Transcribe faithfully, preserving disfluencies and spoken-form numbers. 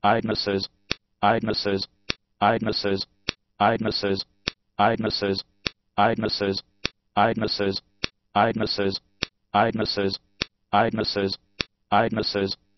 eyednesses, eyednesses, eyednesses, eyednesses, eyednesses, eyednesses, eyednesses, eyednesses, eyednesses, eyednesses, eyednesses,